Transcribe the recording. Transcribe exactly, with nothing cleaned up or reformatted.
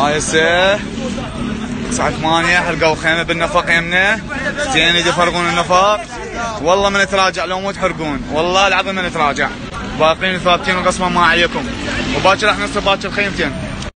هاي هسه الساعة ثمانية حرقوا خيمة بالنفق يمنا، زين يفرغون النفق، والله ما نتراجع لو مو تحرقون، والله العظيم ما نتراجع، باقين ثابتين وقسما ما عليكم، وباكر راح نصب باكر خيمتين.